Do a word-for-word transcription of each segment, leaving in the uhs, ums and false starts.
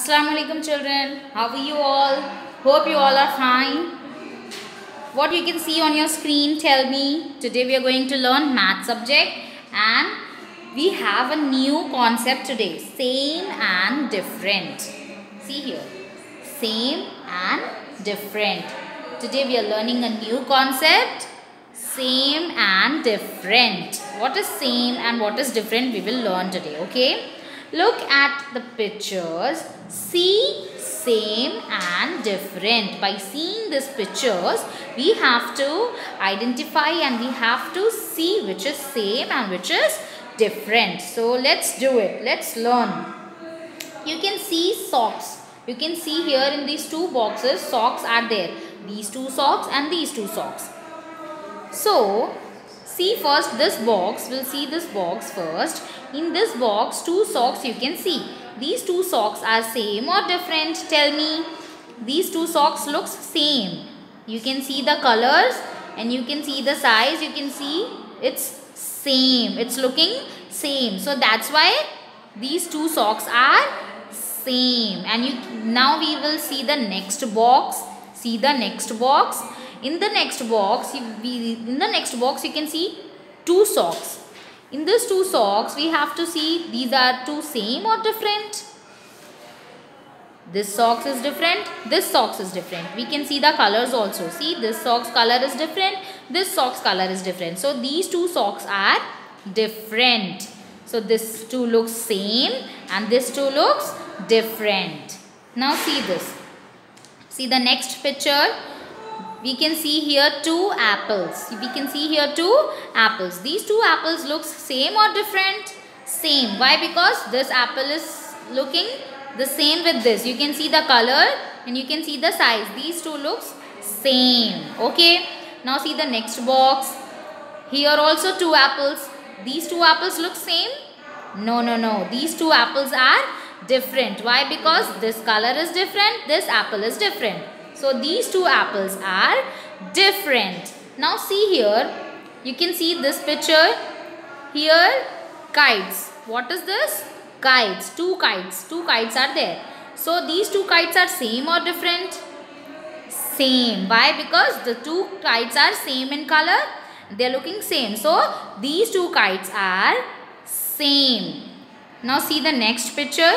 Assalamu alaikum children, how are you all? Hope you all are fine. What you can see on your screen, tell me. Today we are going to learn math subject and we have a new concept today, same and different. See here, same and different. Today we are learning a new concept, same and different. What is same and what is different we will learn today, okay? Look at the pictures, see same and different. By seeing these pictures, we have to identify and we have to see which is same and which is different. So let's do it. Let's learn. You can see socks. You can see here in these two boxes, socks are there. These two socks and these two socks. So, see first this box, we'll see this box first. In this box, two socks you can see. These two socks are same or different? Tell me. These two socks looks same. You can see the colors and you can see the size. You can see it's same. It's looking same. So, that's why these two socks are same. And you now we will see the next box. See the next box. In the next box, we, in the next box you can see two socks. In these two socks, we have to see these are two same or different. This socks is different. This socks is different. We can see the colors also. See, this socks color is different. This socks color is different. So, these two socks are different. So, this two looks same and this two looks different. Now, see this. See the next picture. We can see here two apples. We can see here two apples. These two apples looks same or different? Same. Why? Because this apple is looking the same with this. You can see the color and you can see the size. These two looks same. Okay. Now see the next box. Here also two apples. These two apples look same? No, no, no. These two apples are different. Why? Because this color is different. This apple is different. So, these two apples are different. Now, see here. You can see this picture. Here, kites. What is this? Kites. Two kites. Two kites are there. So, these two kites are same or different? Same. Why? Because the two kites are same in color. They are looking same. So, these two kites are same. Now, see the next picture.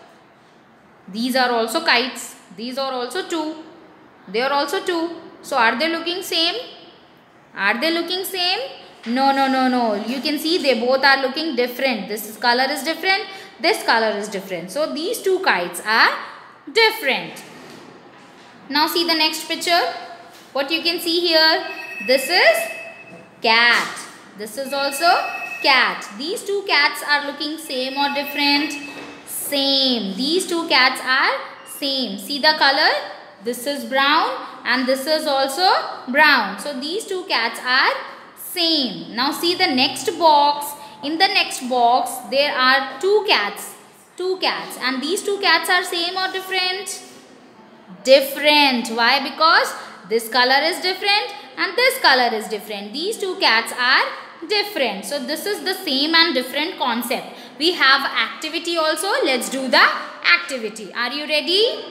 These are also kites. These are also two. They are also two. So, are they looking same? Are they looking same? No, no, no, no. You can see they both are looking different. This color is different. This color is different. So, these two kites are different. Now, see the next picture. What you can see here? This is cat. This is also cat. These two cats are looking same or different? Same. These two cats are same. See the color? This is brown and this is also brown. So, these two cats are same. Now, see the next box. In the next box, there are two cats. Two cats. And these two cats are same or different? Different. Why? Because this color is different and this color is different. These two cats are different. So, this is the same and different concept. We have activity also. Let's do the activity. Are you ready?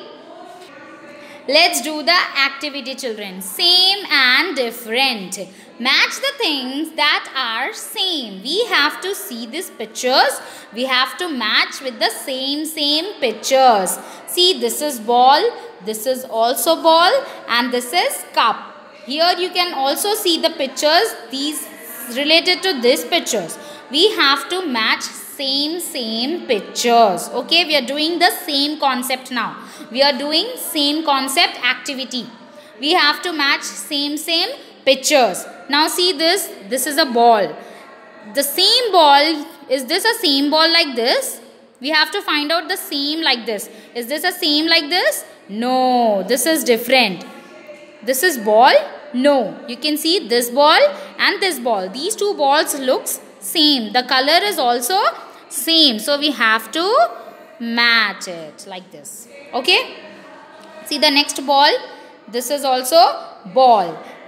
Let's do the activity, children. Same and different. Match the things that are same. We have to see these pictures. We have to match with the same, same pictures. See, this is ball. This is also ball. And this is cup. Here you can also see the pictures. These related to these pictures. We have to match same, same pictures. Okay, we are doing the same concept now. We are doing same concept activity. We have to match same, same pictures. Now see this. This is a ball. The same ball, is this a same ball like this? We have to find out the same like this. Is this a same like this? No, this is different. This is ball? No. You can see this ball and this ball. These two balls looks same. The color is also same. So, we have to match it like this. Okay. See the next ball. This is also ball.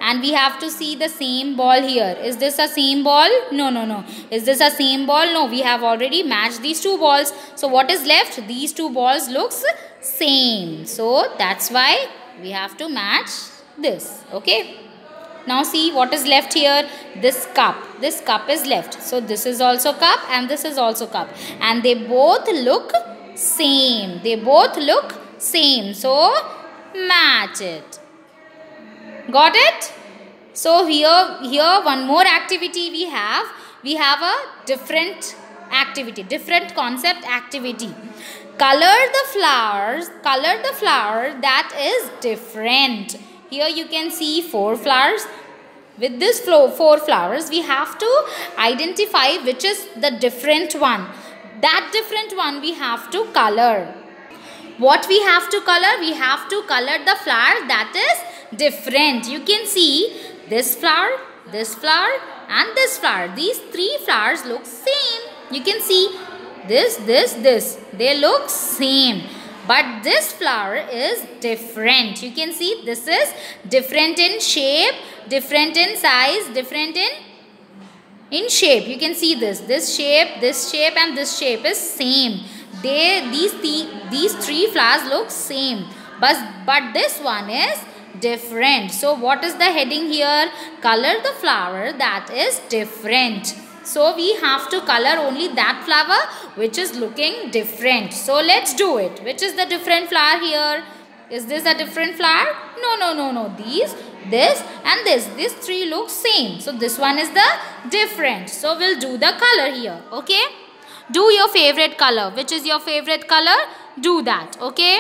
and we have to see the same ball here. Is this a same ball? No, no, no. Is this a same ball? No, we have already matched these two balls. So what is left? These two balls looks same. So that's why we have to match this. Okay. Now see what is left here. This cup. This cup is left. So this is also cup and this is also cup. And they both look same. They both look same. So match it. Got it? So here, here one more activity we have. We have a different activity. Different concept activity. Color the flowers. Color the flower that is different. Here you can see four flowers. With this four flowers, we have to identify which is the different one. That different one we have to color. What we have to color? We have to color the flower that is different. You can see this flower, this flower and this flower. These three flowers look same. You can see this, this, this. They look same. But this flower is different. You can see this is different in shape, different in size, different in in shape. You can see this. This shape, this shape and this shape is same. They these th these three flowers look same. But but this one is different. So what is the heading here? Color the flower that is different. So we have to color only that flower which is looking different. So let's do it. Which is the different flower here? Is this a different flower? No, no, no, no. These, this and this. These three look same. So this one is the different. So we'll do the color here. Okay? Do your favorite color. Which is your favorite color? Do that. Okay?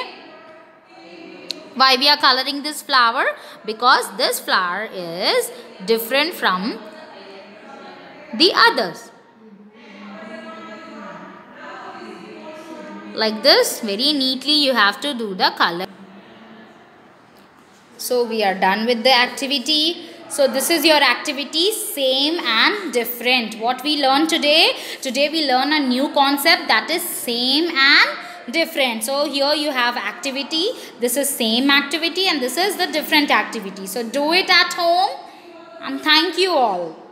Why we are coloring this flower? Because this flower is different from the others. Like this, very neatly you have to do the color. So we are done with the activity. So this is your activity, same and different. What we learned today? Today we learn a new concept, that is same and different. So here you have activity. This is same activity and this is the different activity. So do it at home and thank you all.